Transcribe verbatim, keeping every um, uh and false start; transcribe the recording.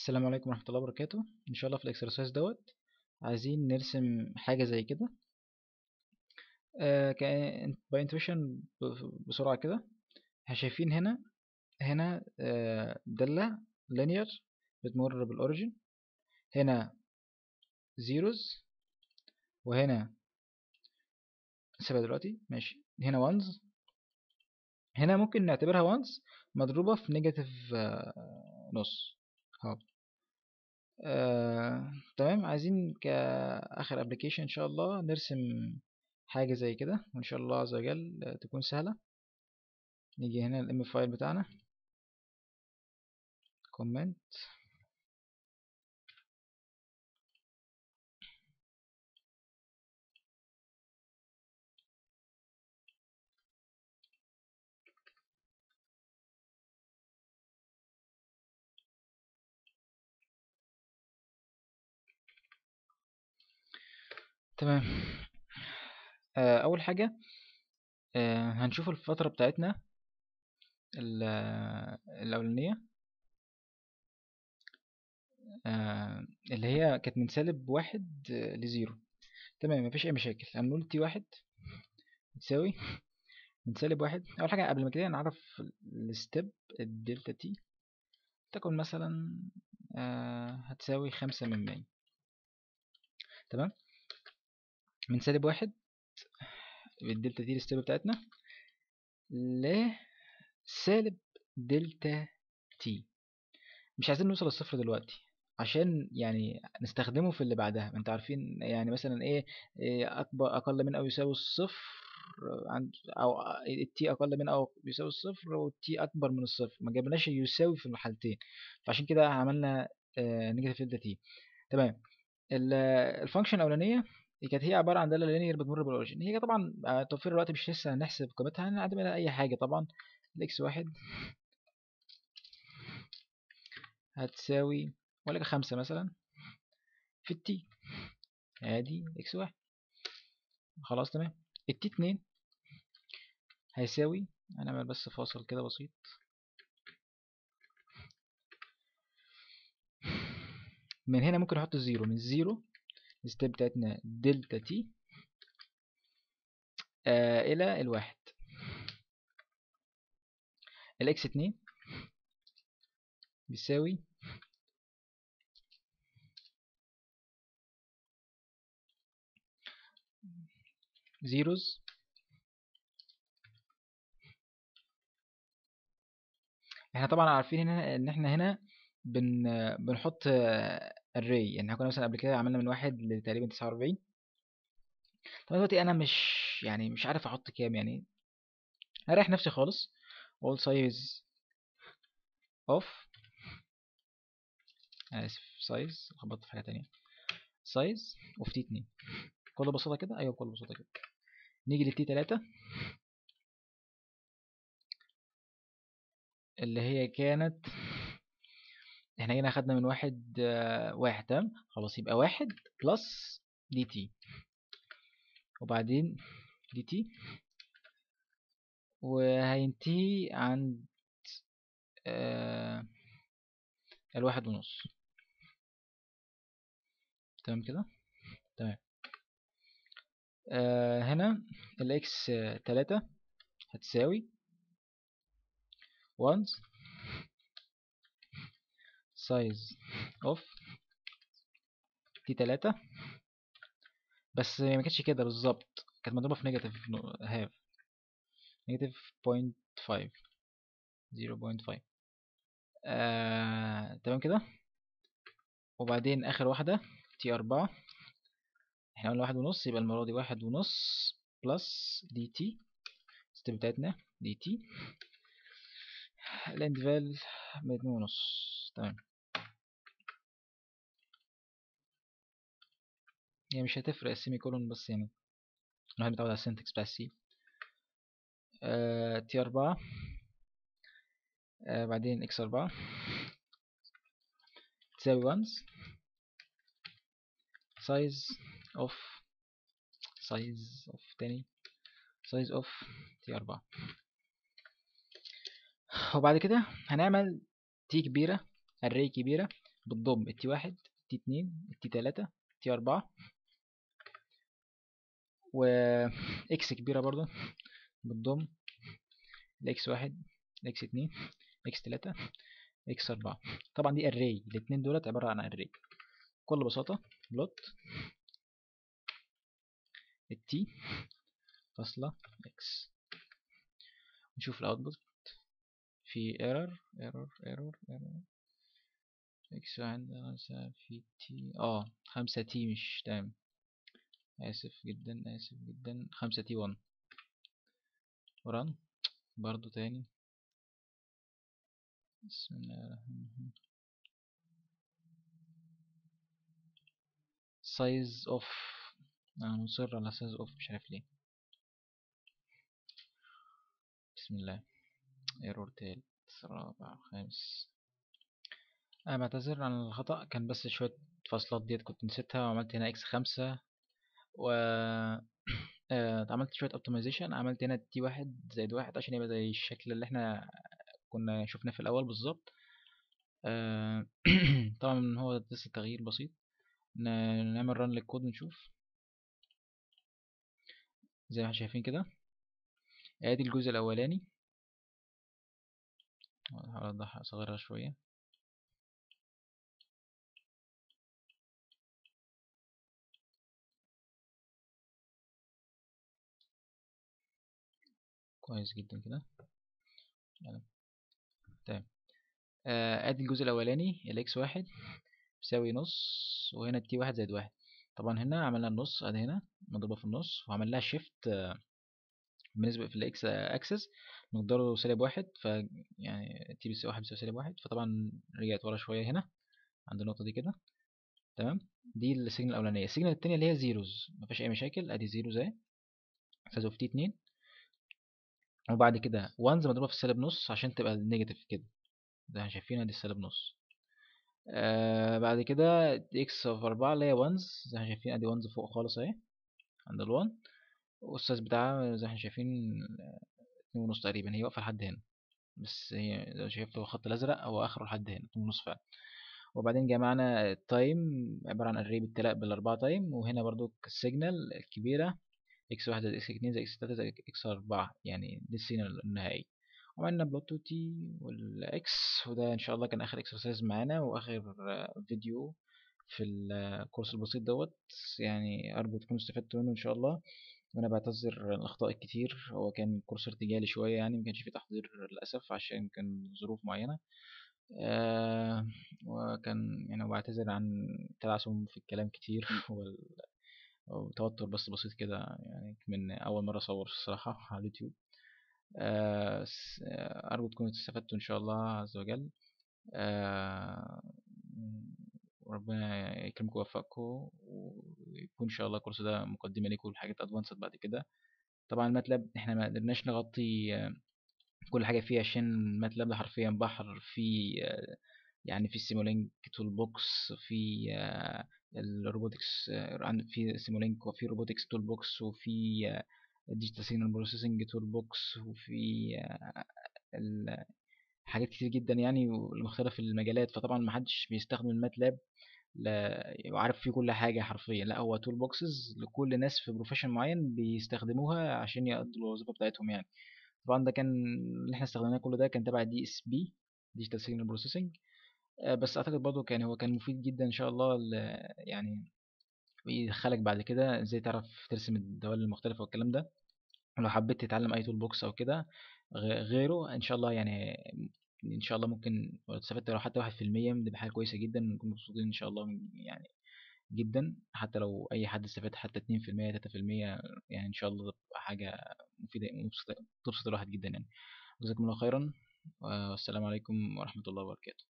السلام عليكم ورحمة الله وبركاته. ان شاء الله في الاكسرسايز دوت عايزين نرسم حاجة زي كده. آه باي انتويشن بسرعة كده. احنا شايفين هنا هنا آه دالة لينير بتمر بالاوريجين، هنا زيروز، وهنا سيبها دلوقتي ماشي، هنا وانز. هنا ممكن نعتبرها وانز مضروبة في نيجاتيف آه نص اهو. آه، تمام. عايزين كآخر ابلكيشن ان شاء الله نرسم حاجة زي كده، وان شاء الله عز وجل آه، تكون سهلة. نيجي هنا الام فايل بتاعنا، كومنت، تمام. آه، اول حاجة آه، هنشوف الفترة بتاعتنا ال- آه، الاولانية، آه، اللي هي كانت من سالب واحد آه، لزيرو. تمام، مفيش اي مشاكل. هنقول تي واحد تساوي من سالب واحد. اول حاجة قبل ما كده نعرف الستيب الدلتا تي، تكون مثلا آه هتساوي خمسة من مية. تمام، من سالب واحد بالدلتا تي الستيب بتاعتنا لسالب دلتا تي. مش عايزين نوصل للصفر دلوقتي عشان يعني نستخدمه في اللي بعدها. انت عارفين يعني مثلا ايه, إيه اكبر اقل من او يساوي الصفر عند، او التي اقل من او يساوي الصفر والتي اكبر من الصفر. ما جبناش يساوي في الحالتين، فعشان كده عملنا نيجاتيف دلتا تي. تمام. الفانكشن الاولانيه كانت هي عباره عن داله لينير بتمر بالاوريجين. هي طبعا آه، توفير الوقت مش لسه هنحسب قيمتها، هنعتمد على اي حاجه. طبعا الاكس واحد هتساوي ولا خمسة مثلا في التي، ادي اكس واحد. خلاص تمام. التي اتنين هيساوي، هنعمل بس فاصل كده بسيط، من هنا ممكن نحط الزيرو. من الزيرو الستيب بتاعتنا دلتا تي آه الى الواحد. الاكس اتنين بيساوي زيروز. احنا طبعا عارفين هنا ان احنا هنا بن بنحط الري. يعني احنا كنا مثلا قبل كده عملنا من واحد لتقريبا تسعة وأربعين. طب دلوقتي انا مش يعني مش عارف احط كام. يعني هريح نفسي خالص، all size of، اسف size خبطت في حاجه تانية، size of تي اتنين. بكل بساطه كده، ايوه بكل بساطه كده. نيجي للتي تلاتة اللي هي كانت، احنا هنا خدنا من واحد آه، واحد. تمام، خلاص يبقى واحد بلس دي تي، وبعدين دي تي، وهينتهي عند آه الواحد ونص. تمام كده. تمام. آه هنا الاكس تلاتة هتساوي one size of تي تلاتة، بس ما كانتش كده بالظبط، كانت مضروبة في نيجاتيف هاف، نيجاتيف بوينت فايف، زيرو بوينت فايف. آه تمام كده. وبعدين اخر واحدة تي اربعة، احنا قلنا واحد ونص، يبقى المرة دي واحد ونص بلس دي تي، الستيب بتاعتنا دي تي، الاندفال من اتنين ونص. تمام. يعني مش هتفرق السيمي كولون، بس يعني الواحد متعود على السنتكس بتاع السي. آه تي اربعة، آه بعدين اكس اربعة تساوي وانز سايز اوف، سايز اوف تاني، سايز اوف تي اربعة. وبعد كده هنعمل تي كبيرة، array كبيرة بتضم التي واحد، التي اتنين، التي تلاتة، التي أربعة، و اكس كبيرة برضو بتضم الاكس واحد، الاكس اتنين، اكس تلاتة، اكس أربعة. طبعا دي اري، الاتنين دولت عبارة عن اري. بكل بساطة بلوت التي فاصلة اكس، نشوف الاوتبوت. في ايرور ايرور ايرور ايرور اكس واحد خمسة في تي، اه خمسة تي مش تمام، اسف جدا اسف جدا، خمسة تي واحد. وران برضو تاني، بسم الله الرحمن الرحيم. سايز اوف، انا مصر على سايز اوف مش عارف ليه. بسم الله. ايرور تالت رابع خامس. انا بعتذر عن الخطأ، كان بس شوية فاصلات ديت كنت نسيتها، وعملت هنا اكس خمسة و آه، عملت شوية اوبتمايزيشن، عملت هنا تي واحد زائد واحد عشان يبقى زي الشكل اللي احنا كنا شفناه في الأول بالظبط. آه، طبعا هو لسه تغيير بسيط. ن- نعمل ران للكود ونشوف زي ما احنا شايفين كده. ادي الجزء الأولاني، هحاول اوضحها اصغرها شوية. كويس جدا كده. يلا. تمام. آه، ادي الجزء الأولاني الاكس واحد يساوي نص، وهنا التي واحد زائد واحد. طبعا هنا عملنا النص، ادي هنا مضروبة في النص، وعمل لها شيفت بالنسبة في الاكس اكسس مقداره سالب واحد، ف يعني تي بيساوي واحد بيساوي سالب واحد، فطبعا رجعت ورا شوية هنا عند النقطة دي كده. تمام. دي السيجنال الأولانية. السيجنال التانية اللي هي زيروز مفيش أي مشاكل، ادي زيروز اهي سايز اوف تي اتنين، وبعد كده وانز مضروبة في السالب نص عشان تبقى نيجاتيف كده زي ما شايفين، ادي السالب نص. آه بعد كده اكس في أربعة اللي هي وانز زي ما شايفين، ادي وانز فوق خالص اهي عند الوان، والسايز بتاعها زي ما احنا شايفين اتنين ونص تقريبا، هي واقفة لحد هنا، بس هي لو شايف هو الخط الأزرق هو آخره لحد هنا اتنين ونص فعلا. وبعدين جمعنا التايم عبارة عن array بالتلاء بالأربعة تايم، وهنا برضو السيجنال الكبيرة اكس واحد زائد اكس اتنين زائد اكس تلاتة زائد اكس أربعة، يعني دي السيجنال النهائي. وعملنا بلوت تو تي والاكس، وده ان شاء الله كان اخر اكسرسايز معانا واخر آه، فيديو في الكورس البسيط دوت. يعني ارجو تكونوا استفدتوا منه ان شاء الله، وانا بعتذر الاخطاء الكتير. هو كان كورس ارتجالي شويه، يعني ما كانش فيه تحضير للاسف عشان كان ظروف معينه. آه وكان يعني بعتذر عن التلعثم في الكلام كتير وال- وتوتر بس بسيط كده، يعني من اول مره اصور الصراحه على اليوتيوب. آه س- آه، ارجو تكونوا استفدتوا ان شاء الله عز وجل. آه وربنا يكرمكم ويوفقكم، ويكون ان شاء الله الكورس ده مقدمه لكم لحاجات ادفانسد بعد كده. طبعا الماتلاب احنا ما قدرناش نغطي آه، كل حاجه فيه، عشان الماتلاب ده حرفيا بحر في آه، يعني في السيمولينك تول بوكس، في آه، الروبوتكس، آه، عند- في سيمولينك، وفي روبوتكس تول بوكس، وفي ديجيتال سيجنال بروسيسنج تول بوكس، وفي آه، ال- حاجات كتير جدا يعني لمختلف المجالات. فطبعا ما حدش بيستخدم الماتلاب لا وعارف فيه كل حاجة حرفيا، لا هو تول بوكسز لكل ناس في بروفيشن معين بيستخدموها عشان يقضوا الوظيفة بتاعتهم يعني. طبعا ده كان اللي احنا استخدمناه كله ده كان تبع دي اس بي، ديجيتال سيجنال بروسيسنج. بس اعتقد برضو كان هو كان مفيد جدا ان شاء الله ل- يعني يدخلك بعد كده ازاي تعرف ترسم الدوال المختلفة والكلام ده. ولو حبيت تتعلم اي تول بوكس او كده غ- غيره ان شاء الله يعني، ان شاء الله ممكن لو استفدت لو حتى واحد في المية دي حاجة كويسة جدا، نكون مبسوطين ان شاء الله يعني جدا. حتى لو اي حد استفاد حتى اتنين في المية تلاتة في المية، يعني ان شاء الله تبقى حاجة مفيدة مبسطة- تبسط الواحد جدا يعني. جزاكم الله خيرا، والسلام عليكم ورحمة الله وبركاته.